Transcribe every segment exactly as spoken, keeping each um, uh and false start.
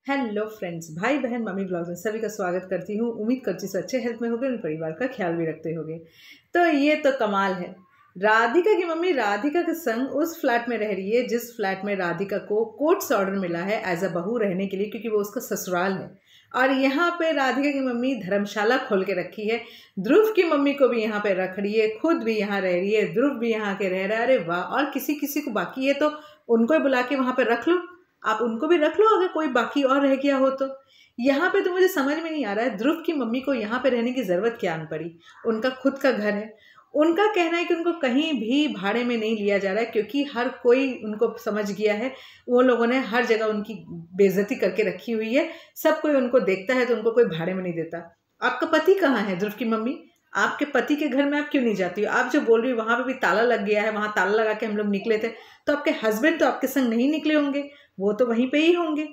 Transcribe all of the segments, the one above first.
Hello friends, भाई बहन mummy blogs में सभी का स्वागत करती हूँ। उम्मीद करती हूँ अच्छे हेल्थ में होगे, उन परिवार का ख्याल भी रखते होगे। तो ये तो कमाल है। राधिका की मम्मी राधिका के संग उस फ्लैट में रह रही है जिस फ्लैट में राधिका को कोर्ट से ऑर्डर मिला है एज अ बहू रहने के लिए, क्योंकि वो उसका ससुराल है। और यहाँ पे राधिका की मम्मी धर्मशाला खोल के रखी है। ध्रुव की मम्मी को भी यहाँ पे रख रही है, खुद भी यहाँ रह रही है, ध्रुव भी यहाँ के रह रहा है। अरे वाह! और किसी किसी को बाकी है तो उनको ही बुला के वहाँ पे रख लो, आप उनको भी रख लो अगर कोई बाकी और रह गया हो तो। यहाँ पे तो मुझे समझ में नहीं आ रहा है ध्रुव की मम्मी को यहाँ पे रहने की ज़रूरत क्या आन पड़ी। उनका खुद का घर है। उनका कहना है कि उनको कहीं भी भाड़े में नहीं लिया जा रहा है, क्योंकि हर कोई उनको समझ गया है। वो लोगों ने हर जगह उनकी बेइज्जती करके रखी हुई है। सब कोई उनको देखता है तो उनको कोई भाड़े में नहीं देता। आपका पति कहाँ है ध्रुव की मम्मी? आपके पति के घर में आप क्यों नहीं जाती हो? आप जो बोल रही हो वहाँ पे भी ताला लग गया है, वहाँ ताला लगा के हम लोग निकले थे, तो आपके हस्बैंड तो आपके संग नहीं निकले होंगे, वो तो वहीं पे ही होंगे।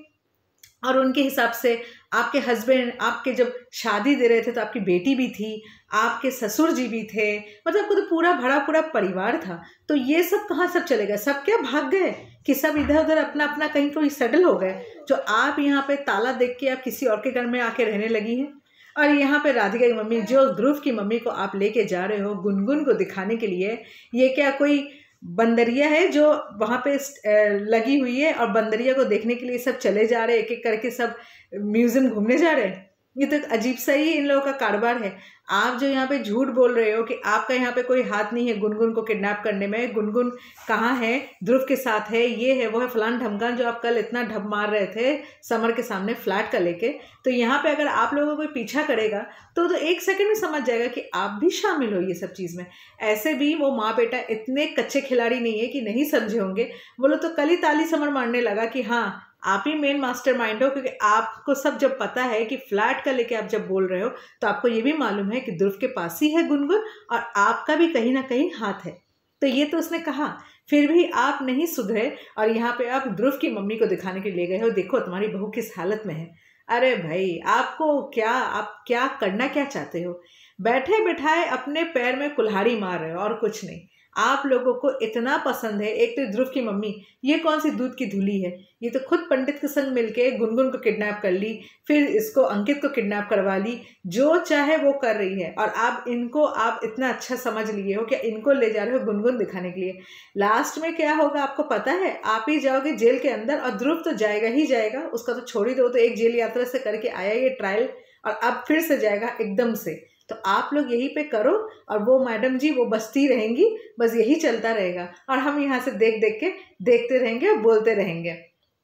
और उनके हिसाब से आपके हस्बैंड आपके जब शादी दे रहे थे तो आपकी बेटी भी थी, आपके ससुर जी भी थे, मतलब आपको तो पूरा भरा पूरा परिवार था। तो ये सब कहाँ सब चले गए? सब क्या भाग गए कि सब इधर उधर अपना अपना कहीं कोई सेटल हो गए, जो आप यहाँ पे ताला देख के आप किसी और के घर में आके रहने लगी हैं। और यहाँ पे राधिका की मम्मी, जो ध्रुव की मम्मी को आप लेके जा रहे हो गुनगुन को दिखाने के लिए, ये क्या कोई बंदरिया है जो वहाँ पे लगी हुई है और बंदरिया को देखने के लिए सब चले जा रहे हैं, एक एक करके सब म्यूजियम घूमने जा रहे हैं? ये तो अजीब सा ही इन लोगों का कारोबार है। आप जो यहाँ पे झूठ बोल रहे हो कि आपका यहाँ पे कोई हाथ नहीं है गुनगुन को किडनैप करने में, गुनगुन कहाँ है, ध्रुव के साथ है, ये है वो है फलान ढमकान, जो आप कल इतना ढब मार रहे थे समर के सामने फ्लैट का लेके, तो यहाँ पे अगर आप लोगों को कोई पीछा करेगा तो तो एक सेकंड में समझ जाएगा कि आप भी शामिल हो ये सब चीज़ में। ऐसे भी वो माँ बेटा इतने कच्चे खिलाड़ी नहीं है कि नहीं समझे होंगे। बोलो तो कल ही ताली समर मारने लगा कि हाँ आप ही मेन मास्टर माइंड हो, क्योंकि आपको सब जब पता है कि फ्लैट का लेके आप जब बोल रहे हो तो आपको ये भी मालूम है कि ध्रुव के पास ही है गुनगुन और आपका भी कहीं ना कहीं हाथ है। तो ये तो उसने कहा, फिर भी आप नहीं सुधरे और यहाँ पे आप ध्रुव की मम्मी को दिखाने के लिए गए हो, देखो तुम्हारी बहू किस हालत में है। अरे भाई, आपको क्या, आप क्या करना क्या चाहते हो? बैठे बिठाए अपने पैर में कुल्हाड़ी मार रहे हो और कुछ नहीं। आप लोगों को इतना पसंद है। एक तो ध्रुव की मम्मी, ये कौन सी दूध की धुली है, ये तो खुद पंडित के संग मिलके गुनगुन को किडनैप कर ली, फिर इसको अंकित को किडनैप करवा ली, जो चाहे वो कर रही है। और आप इनको आप इतना अच्छा समझ लिए हो कि इनको ले जा रहे हो गुनगुन दिखाने के लिए। लास्ट में क्या होगा आपको पता है? आप ही जाओगे जेल के अंदर और ध्रुव तो जाएगा ही जाएगा, उसका तो छोड़ ही दो। तो एक जेल यात्रा से करके आया ये ट्रायल और अब फिर से जाएगा एकदम से। तो आप लोग यहीं पे करो और वो मैडम जी वो बसती रहेंगी, बस यही चलता रहेगा और हम यहाँ से देख देख के देखते रहेंगे और बोलते रहेंगे।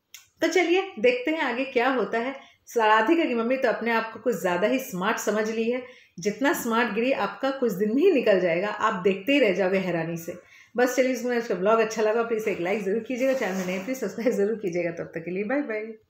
तो चलिए देखते हैं आगे क्या होता है। राधिका की मम्मी तो अपने आप को कुछ ज़्यादा ही स्मार्ट समझ ली है। जितना स्मार्ट गिरी आपका कुछ दिन में ही निकल जाएगा, आप देखते ही रह जाओगे हैरानी से। बस चलिए, इसमें इसका ब्लॉग अच्छा लगा प्लीज़ एक लाइक ज़रूर कीजिएगा, चैनल में नए प्लीज़ सब्सक्राइब ज़रूर कीजिएगा। तब तक के लिए बाय बाय।